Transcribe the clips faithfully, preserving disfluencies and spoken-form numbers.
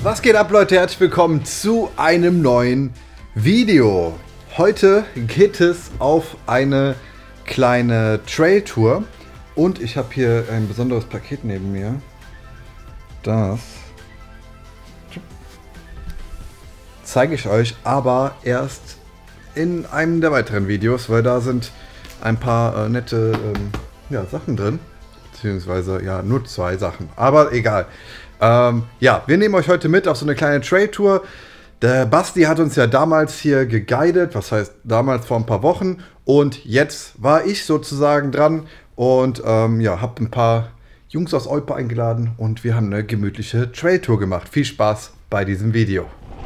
Was geht ab, Leute? Herzlich willkommen zu einem neuen Video. Heute geht es auf eine kleine Trail-Tour und ich habe hier ein besonderes Paket neben mir. Das zeige ich euch aber erst in einem der weiteren Videos, weil da sind ein paar äh, nette ähm, ja, Sachen drin. Beziehungsweise ja nur zwei Sachen, aber egal. Ähm, ja, wir nehmen euch heute mit auf so eine kleine Trail-Tour. Der Basti hat uns ja damals hier geguidet, was heißt damals vor ein paar Wochen. Und jetzt war ich sozusagen dran und ähm, ja, habe ein paar Jungs aus Olpe eingeladen und wir haben eine gemütliche Trail-Tour gemacht. Viel Spaß bei diesem Video.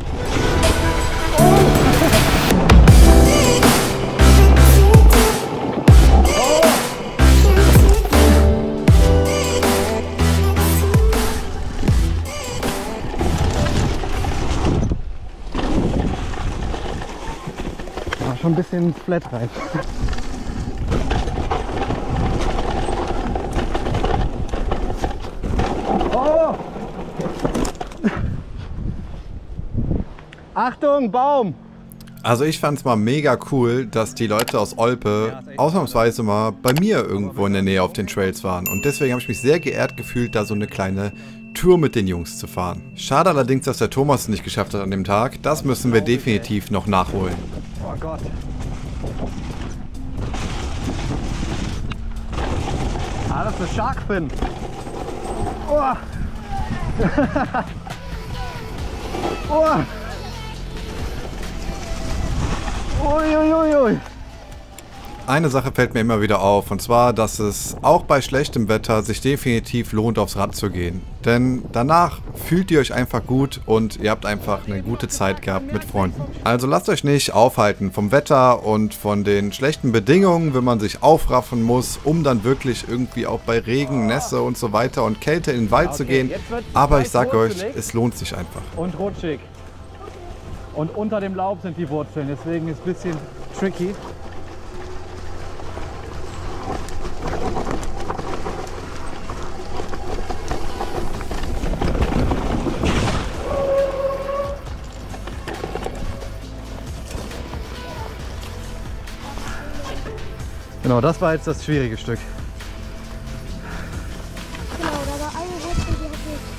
Schon ein bisschen flat rein. Oh! Achtung, Baum! Also ich fand es mal mega cool, dass die Leute aus Olpe ausnahmsweise mal bei mir irgendwo in der Nähe auf den Trails waren. Und deswegen habe ich mich sehr geehrt gefühlt, da so eine kleine Tour mit den Jungs zu fahren. Schade allerdings, dass der Thomas es nicht geschafft hat an dem Tag. Das müssen wir definitiv noch nachholen. Oh Gott. Ah, das ist eine Sharkfin. Oh. Oh. Uiuiui. Eine Sache fällt mir immer wieder auf, und zwar, dass es auch bei schlechtem Wetter sich definitiv lohnt, aufs Rad zu gehen. Denn danach fühlt ihr euch einfach gut und ihr habt einfach eine gute Zeit gehabt mit Freunden. Also lasst euch nicht aufhalten vom Wetter und von den schlechten Bedingungen, wenn man sich aufraffen muss, um dann wirklich irgendwie auch bei Regen, Nässe und so weiter und Kälte in den Wald zu gehen. Aber ich sage euch, es lohnt sich einfach. Und rutschig. Und unter dem Laub sind die Wurzeln, deswegen ist es ein bisschen tricky. Genau, das war jetzt das schwierige Stück. Genau, da war eine Wurzel, die hat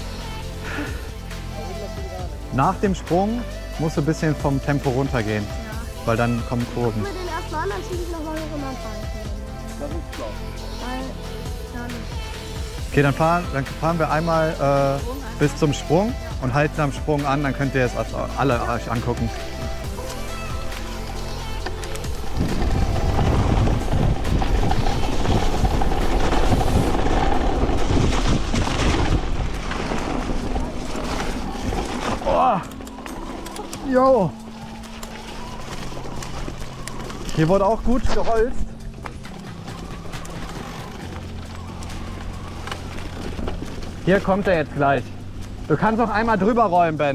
nicht. Nach dem Sprung musst du ein bisschen vom Tempo runtergehen, ja. Weil dann kommen Kurven. Ich den ersten an, dann schiebe ich nochmal hoch und dann fahre ich. Das ist klar. Weil, dann. Okay, dann fahren, dann fahren wir einmal äh, bis zum Sprung und halten am Sprung an, dann könnt ihr es alle euch angucken. Jo! Hier wurde auch gut geholzt. Hier kommt er jetzt gleich. Du kannst auch einmal drüber rollen, Ben.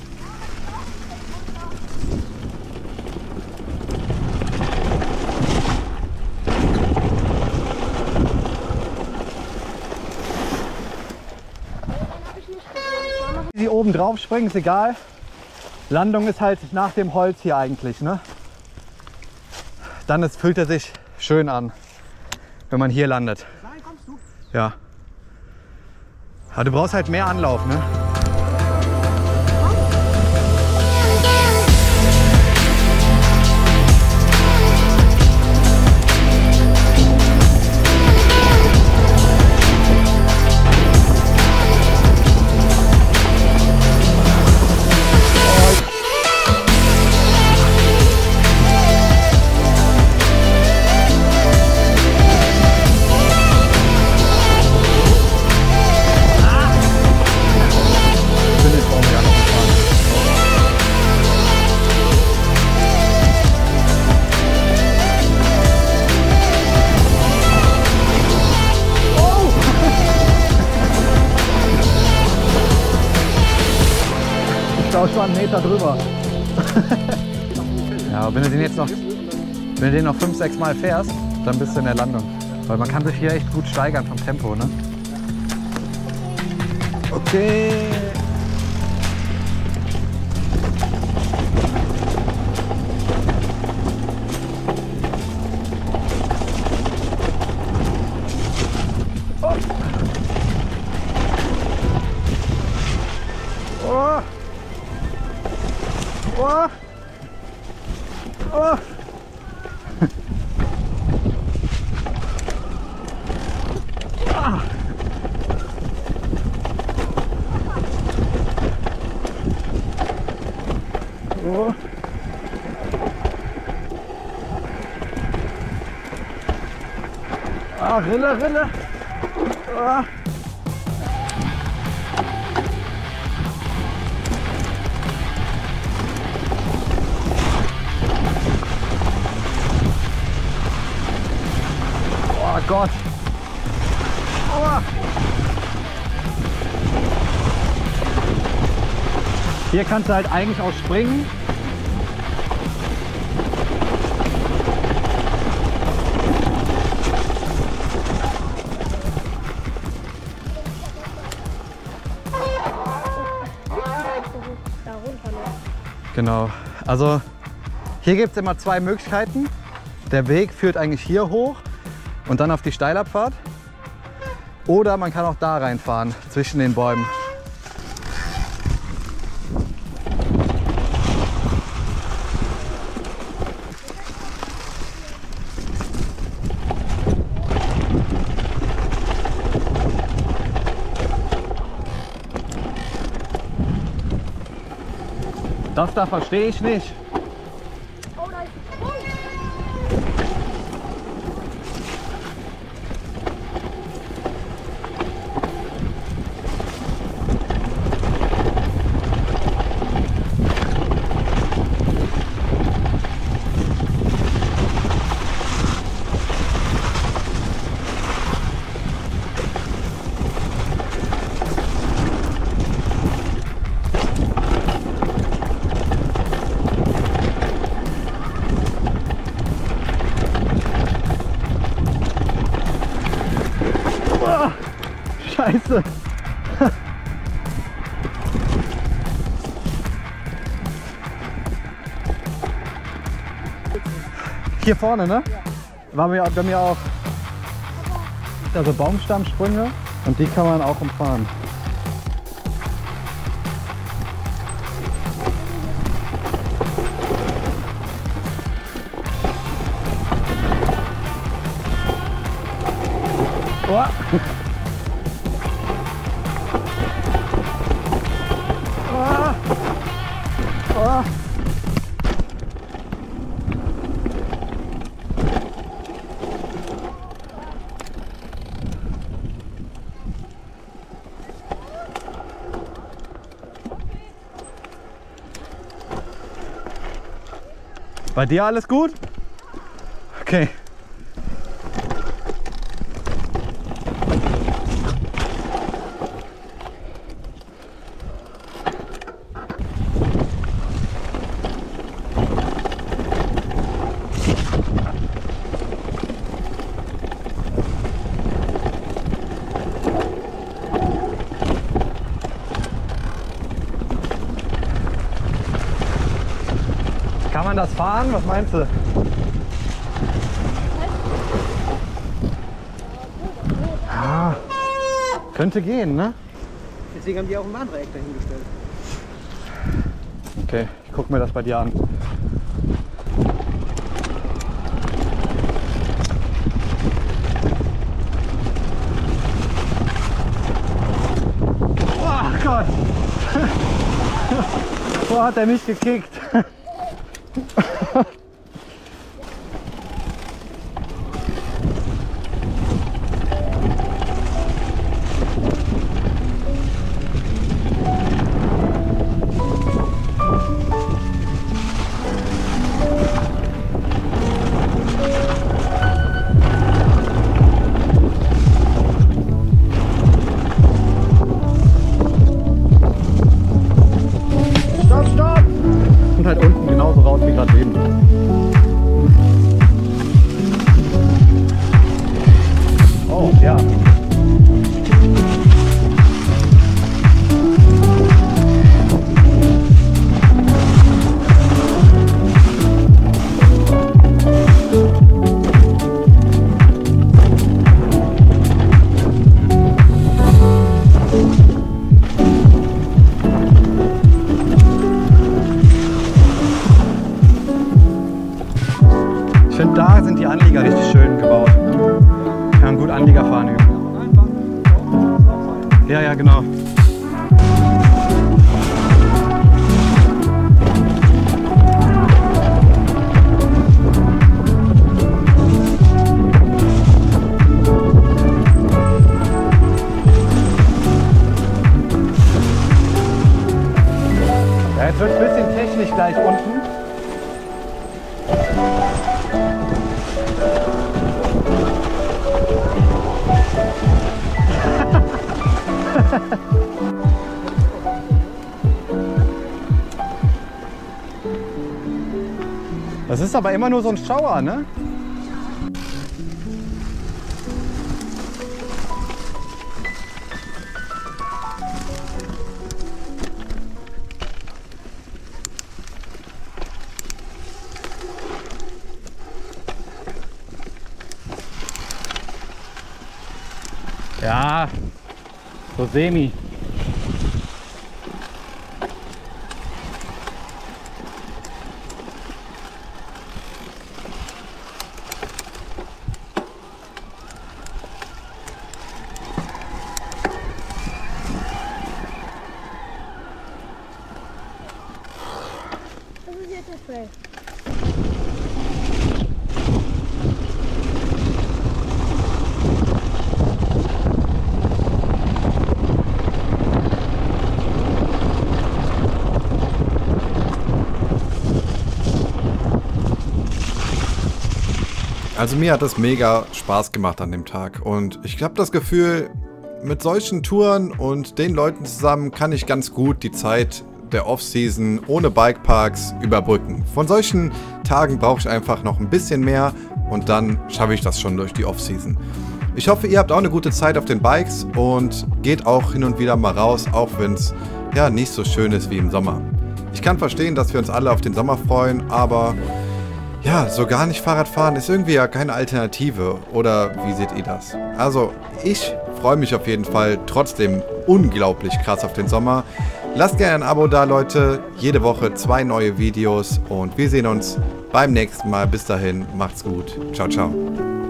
Die oben drauf springen, ist egal. Landung ist halt nach dem Holz hier eigentlich, ne? Dann ist, fühlt er sich schön an, wenn man hier landet. Nein, kommst du? Ja. Aber du brauchst halt mehr Anlauf, ne? auch schon einen Meter drüber. Ja, aber wenn du den jetzt noch, wenn du den noch fünf, sechs Mal fährst, dann bist du in der Landung. Weil man kann sich hier echt gut steigern vom Tempo, ne? Okay. Oh. Oh. Oh. Ah. Oh. Ah, Rille, Rille. Ah. Oh Gott. Oh. Hier kannst du halt eigentlich auch springen. Da runter noch. Genau. Also hier gibt es immer zwei Möglichkeiten. Der Weg führt eigentlich hier hoch und dann auf die Steilabfahrt. Oder man kann auch da reinfahren, zwischen den Bäumen. Das da verstehe ich nicht. Oh, da ist ein Sprung. Scheiße. Hier vorne, ne? Ja. War mir bei mir auch also Baumstammsprünge und die kann man auch umfahren. Oh. Oh. Oh. Bei dir alles gut? Okay. Kann man das fahren? Was meinst du? Ah, könnte gehen, ne? Deswegen haben die auch ein Warndreieck dahingestellt. Okay, ich guck mir das bei dir an. Oh Gott! Wo hat er mich gekickt? Stopp, stopp! Und halt unten genauso raus wie gerade eben. Anlieger richtig schön gebaut. Kann man gut Anlieger fahren üben. Ja, ja, genau. Ja, jetzt wird es ein bisschen technisch gleich unten. Das ist aber immer nur so ein Schauer, ne? Ja, so semi. Das ist jetzt der Spray. Also mir hat es mega Spaß gemacht an dem Tag und ich habe das Gefühl, mit solchen Touren und den Leuten zusammen kann ich ganz gut die Zeit der Off-Season ohne Bikeparks überbrücken. Von solchen Tagen brauche ich einfach noch ein bisschen mehr und dann schaffe ich das schon durch die Off-Season. Ich hoffe, ihr habt auch eine gute Zeit auf den Bikes und geht auch hin und wieder mal raus, auch wenn es ja nicht so schön ist wie im Sommer. Ich kann verstehen, dass wir uns alle auf den Sommer freuen, aber ja, so gar nicht Fahrrad fahren ist irgendwie ja keine Alternative. Oder wie seht ihr das? Also, ich freue mich auf jeden Fall trotzdem unglaublich krass auf den Sommer. Lasst gerne ein Abo da, Leute. Jede Woche zwei neue Videos und wir sehen uns beim nächsten Mal. Bis dahin, macht's gut. Ciao, ciao.